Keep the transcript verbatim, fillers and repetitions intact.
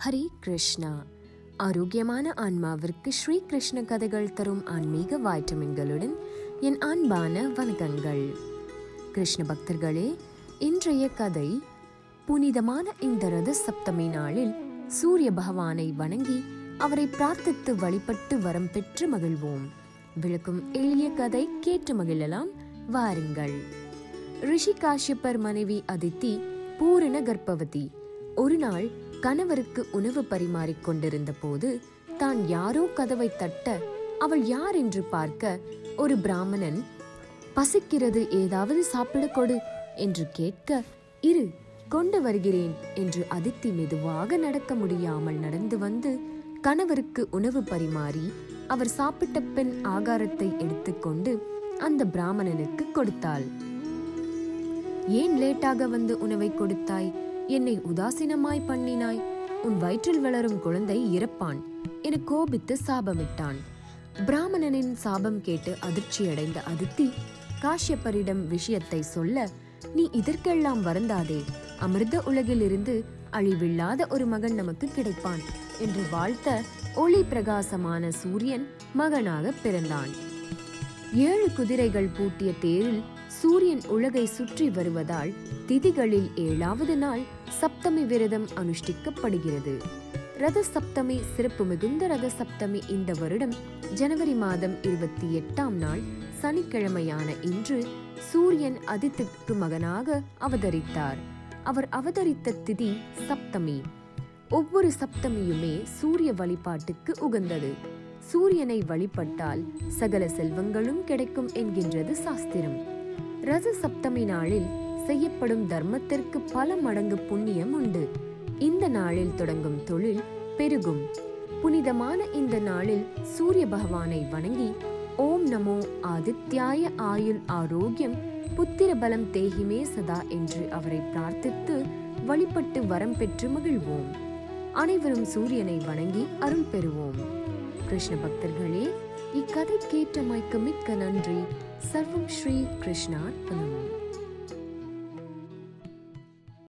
ஹரே கிருஷ்ணா. ஆரோக்கியமான ஆன்மாவிற்கு ஸ்ரீ கிருஷ்ண கதைகள் தரும் ஆன்மீக வைட்டமின்களுடன் என் அன்பான வணக்கங்கள். கிருஷ்ண பக்தர்களே, இன்றைய கதை புனிதமான இந்த ரத சப்தமி நாளில் சூரிய பகவானை வணங்கி அவரை பிரார்த்தித்து வழிபட்டு வரம் பெற்று மகிழ்வோம். விளக்கும் எளிய கதை கேட்டு மகிழலாம், வாருங்கள். ரிஷி காஷ்யப்பர் மனைவி அதித்தி பூரண கர்ப்பவதி. ஒரு நாள் கணவருக்கு உணவு பரிமாறிக் கொண்டிருந்த போது தான் யாரோ கதவை தட்ட அவள் யார் என்று பார்க்க ஒரு பிராமணன், பசிக்கிறது, ஏதாவது சாப்பிட கொடு என்று கேட்க, இரு கொண்டு வருகிறேன் என்று அதித்தி மெதுவாக நடக்க முடியாமல் நடந்து வந்து கணவருக்கு உணவு பரிமாறி அவர் சாப்பிட்ட பின் ஆகாரத்தை எடுத்துக்கொண்டு அந்த பிராமணனுக்கு கொடுத்தாள். ஏன் லேட்டாக வந்து உணவை கொடுத்தாய்? என்னை உதாசீனமாய் பண்ணினாய். உன் வயிற்றில் வளரும் குழந்தை இறப்பான் என கோபித்து சாபமிட்டான். பிராமணனின் சாபம் கேட்டு அதிர்ச்சியடைந்த அதித்தி காஷ்யப்பரிடம் விஷயத்தை சொல்ல, நீ இதற்கெல்லாம் வருந்தாதே, அமிர்த உலகில் இருந்து அழிவில்லாத ஒரு மகன் நமக்கு கிடைப்பான் என்று வாழ்த்த ஒளி பிரகாசமான சூரியன் மகனாக பிறந்தான். ஏழு குதிரைகள் பூட்டிய தேரில் சூரியன் உலகை சுற்றி வருவதால் திதிகளில் ஏழாவது நாள் சப்தமி விரதம் அனுஷ்டிக்கப்படுகிறது. ரத சப்தமி சிறப்பு மிகுந்த ரத சப்தமி இந்த வருடம் ஜனவரி மாதம் இருபத்தி எட்டாம் நாள் சனிக்கிழமையான இன்று சூரியன் அதித்திக்கு மகனாக அவதரித்தார். அவர் அவதரித்த திதி சப்தமி. ஒவ்வொரு சப்தமியுமே சூரிய வழிபாட்டுக்கு உகந்தது. சூரியனை வழிபட்டால் சகல செல்வங்களும் கிடைக்கும் என்கின்றது சாஸ்திரம். ரத சப்தமி நாளில் செய்யப்படும் தர்மத்திற்கு பல மடங்கு புண்ணியம் உண்டு. இந்த நாளில் தொடங்கும் தொழில் பெருகும். புனிதமான இந்த நாளில் சூரிய பகவானை வணங்கி ஓம் நமோ ஆதித்யாய ஆயுள் ஆரோக்கியம் புத்திர பலம் தேகிமே சதா என்று அவரை பிரார்த்தித்து வழிபட்டு வரம் பெற்று மகிழ்வோம். அனைவரும் சூரியனை வணங்கி அருள் பெறுவோம். கிருஷ்ண பக்தர்களே, இக்கதை கேட்டமைக்கு மிக்க நன்றி. சர்வம் ஸ்ரீ கிருஷ்ணார்ப்பணம்.